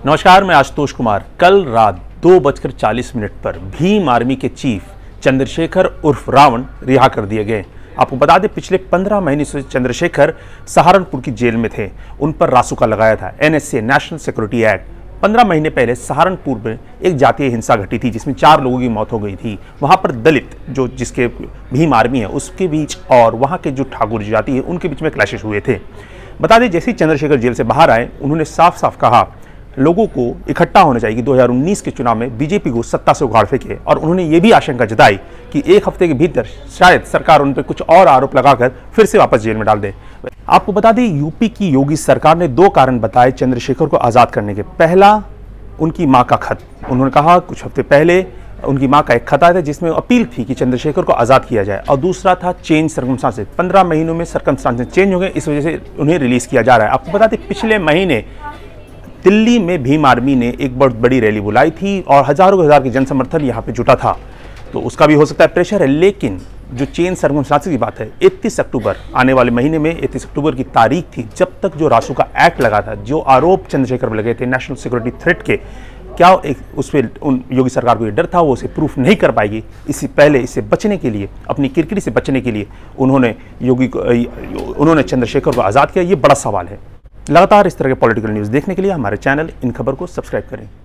नमस्कार, मैं आशुतोष कुमार। कल रात 2:40 पर भीम आर्मी के चीफ चंद्रशेखर उर्फ रावण रिहा कर दिए गए। आपको बता दें, पिछले 15 महीने से चंद्रशेखर सहारनपुर की जेल में थे। उन पर रासुका लगाया था, NSA नेशनल सिक्योरिटी एक्ट। 15 महीने पहले सहारनपुर में एक जातीय हिंसा घटी थी जिसमें 4 लोगों की मौत हो गई थी। वहां पर दलित जो जिसके भीम आर्मी है उसके बीच और वहां के जो ठाकुर जाति है उनके बीच में क्लैशेस हुए थे। बता दें, जैसे ही चंद्रशेखर जेल से बाहर आए उन्होंने साफ साफ कहा लोगों को इकट्ठा होना चाहिए कि 2019 के चुनाव में बीजेपी को सत्ता से उखाड़ फेंके। और उन्होंने ये भी आशंका जताई कि 1 हफ्ते के भीतर शायद सरकार उन पर कुछ और आरोप लगाकर फिर से वापस जेल में डाल दे। आपको बता दें, यूपी की योगी सरकार ने 2 कारण बताए चंद्रशेखर को आज़ाद करने के। पहला, उनकी मां का खत। उन्होंने कहा कुछ हफ्ते पहले उनकी मां का एक खत आया था जिसमें अपील थी कि चंद्रशेखर को आज़ाद किया जाए। और दूसरा था चेंज सर्कमस्टांसेस। 15 महीनों में सर्कमस्टांसेस चेंज हो गए, इस वजह से उन्हें रिलीज किया जा रहा है। आपको बता दें, पिछले महीने दिल्ली में भीम आर्मी ने एक बहुत बड़ी रैली बुलाई थी और हजारों हजार की जनसमर्थन यहाँ पे जुटा था। तो उसका भी हो सकता है प्रेशर है। लेकिन जो चेंज सर्कमस्टांसेस की बात है, 31 अक्टूबर आने वाले महीने में 31 अक्टूबर की तारीख थी जब तक जो रासुका एक्ट लगा था, जो आरोप चंद्रशेखर पर लगे थे नेशनल सिक्योरिटी थ्रेट के, क्या उस पर उन योगी सरकार को ये डर था वो उसे प्रूफ नहीं कर पाएगी। इससे बचने के लिए, अपनी किरकिरी से बचने के लिए उन्होंने चंद्रशेखर को आज़ाद किया। ये बड़ा सवाल है। लगातार इस तरह के पॉलिटिकल न्यूज़ देखने के लिए हमारे चैनल इन खबर को सब्सक्राइब करें।